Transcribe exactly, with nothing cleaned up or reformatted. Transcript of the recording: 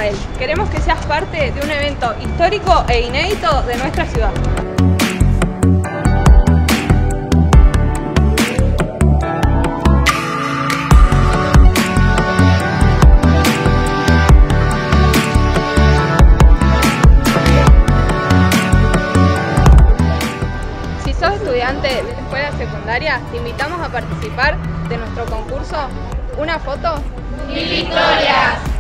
Rafael. Queremos que seas parte de un evento histórico e inédito de nuestra ciudad. Si sos estudiante de la escuela secundaria, te invitamos a participar de nuestro concurso Una foto, mil victorias.